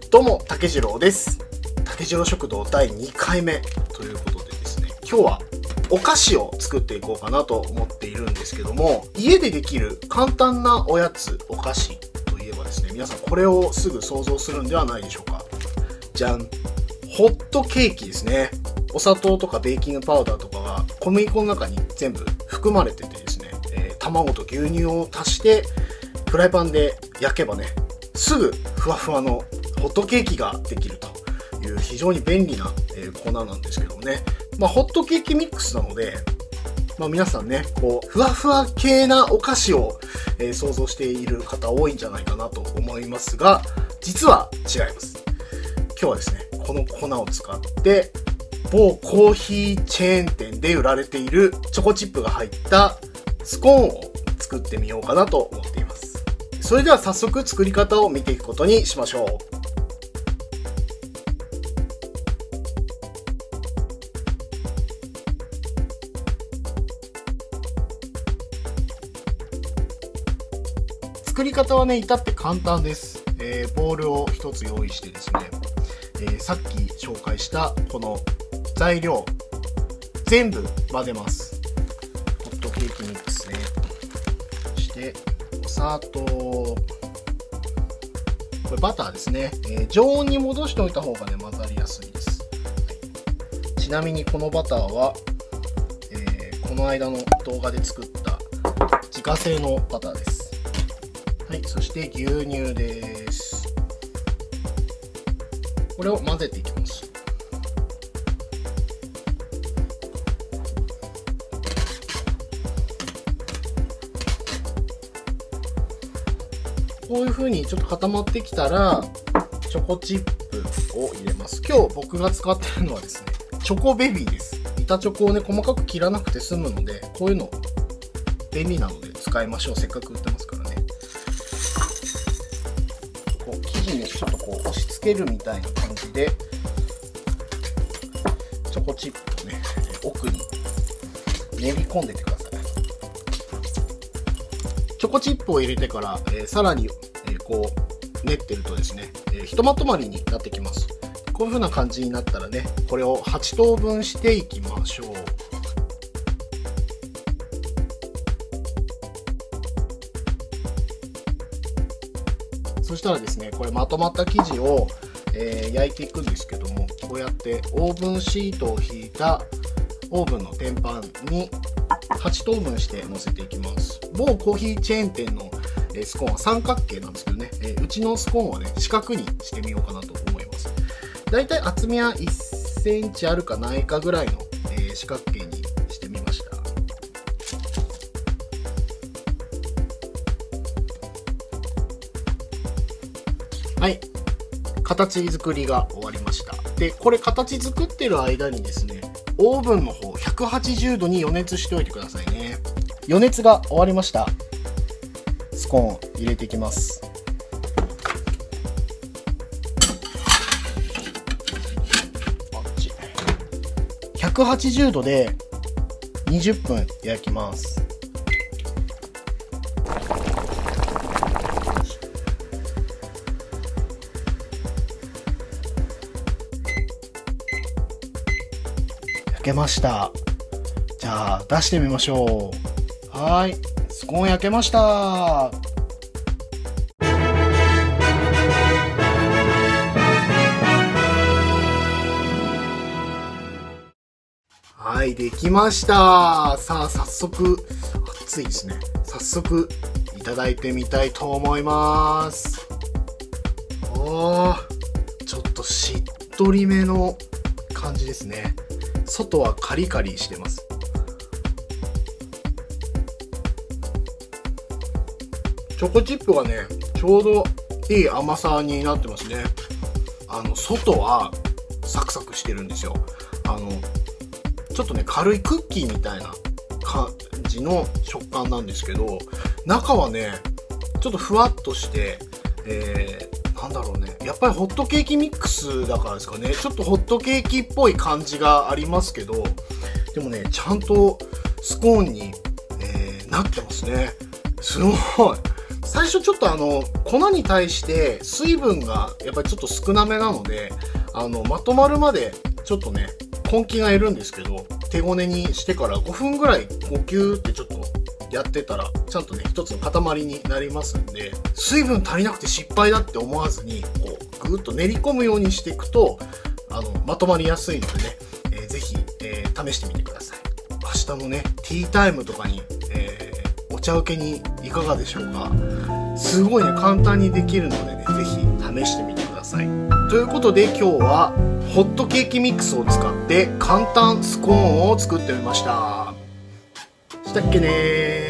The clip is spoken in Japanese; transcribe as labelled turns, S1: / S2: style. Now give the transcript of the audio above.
S1: どうも、竹次郎です。竹次郎食堂第2回目ということでですね、今日はお菓子を作っていこうかなと思っているんですけども、家でできる簡単なおやつ、お菓子といえばですね、皆さんこれをすぐ想像するんではないでしょうか。じゃん。ホットケーキですね。お砂糖とかベーキングパウダーとかが小麦粉の中に全部含まれててですね、卵と牛乳を足してフライパンで焼けばね、すぐふわふわのホットケーキができるという非常に便利な粉なんですけどもね。ホットケーキミックスなので、皆さんね、こう、ふわふわ系なお菓子を、想像している方多いんじゃないかなと思いますが、実は違います。今日はですね、この粉を使って、某コーヒーチェーン店で売られているチョコチップが入ったスコーンを作ってみようかなと思っています。それでは早速作り方を見ていくことにしましょう。作り方はね、至って簡単です。ボウルを一つ用意してですね、さっき紹介したこの材料全部混ぜます。ホットケーキミックスね。そしてお砂糖、これバターですね。常温に戻しておいた方がね、混ざりやすいです。はい、ちなみにこのバターは、この間の動画で作った自家製のバターです。はい、そして牛乳です。これを混ぜていきます。こういう風にちょっと固まってきたら、チョコチップを入れます。今日僕が使っているのはですね、チョコベビーです。板チョコをね、細かく切らなくて済むので、こういうの便利なので使いましょう。せっかく売ってますからね。こう生地にちょっとこう押し付けるみたいな感じで、チョコチップをね、奥に練り込んでてください。チョコチップを入れてから、さらに、こう練ってるとですね、ひとまとまりになってきます。こういう風な感じになったらね、これを8等分していきましょう。そしたらですね、これまとまった生地を、焼いていくんですけども、こうやってオーブンシートを引いたオーブンの天板に8等分して乗せていきます。某コーヒーチェーン店のスコーンは三角形なんですけどね、うちのスコーンはね、四角にしてみようかなと思います。だいたい厚みは1センチあるかないかぐらいの四角形にしてみました。はい、形作りが終わりました。で、これ形作ってる間にですね、オーブンの方180度に予熱しておいてくださいね。予熱が終わりました。スコーン入れていきます。180度で20分焼きます。焼けました。じゃあ出してみましょう。はい、スコーン焼けました。はい、できました。さあ早速、熱いですね。早速いただいてみたいと思います。おー、ちょっとしっとりめの感じですね。外はカリカリしてます。チョコチップがね、ちょうどいい甘さになってますね。外はサクサクしてるんですよ。ちょっとね、軽いクッキーみたいな感じの食感なんですけど、中はね、ちょっとふわっとして、なんだろうね、やっぱりホットケーキミックスだからですかね、ちょっとホットケーキっぽい感じがありますけど、でもね、ちゃんとスコーンに、なってますね。すごい最初ちょっと粉に対して水分がやっぱりちょっと少なめなので、まとまるまでちょっとね、根気がいるんですけど、手ごねにしてから5分ぐらいこうギューってちょっとやってたら、ちゃんとね、一つの塊になりますんで、水分足りなくて失敗だって思わずに、こう、ぐーっと練り込むようにしていくと、まとまりやすいのでね、ぜひ、試してみてください。明日のね、ティータイムとかに、お茶受けにいかがでしょうか。すごいね、簡単にできるのでね、ぜひ試してみてください。ということで今日は、ホットケーキミックスを使って簡単スコーンを作ってみました。したっけねー。